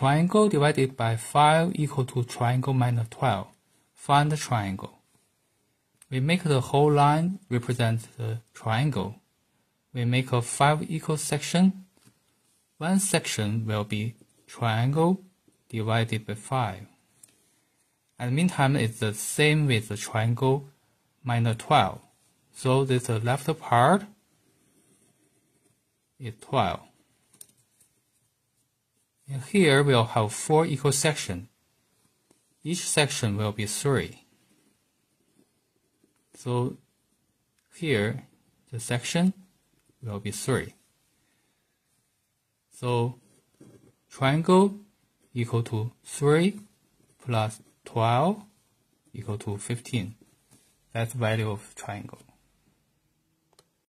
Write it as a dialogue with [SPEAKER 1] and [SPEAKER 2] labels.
[SPEAKER 1] triangle divided by 5 equal to triangle minus 12. Find the triangle. We make the whole line represent the triangle. We make a 5 equal section. One section will be triangle divided by 5. And meantime, it's the same with the triangle minus 12. So this left part is 12. And here we'll have 4 equal sections. Each section will be 3. So here the section will be 3. So triangle equal to 3 plus 12 equal to 15. That's the value of triangle.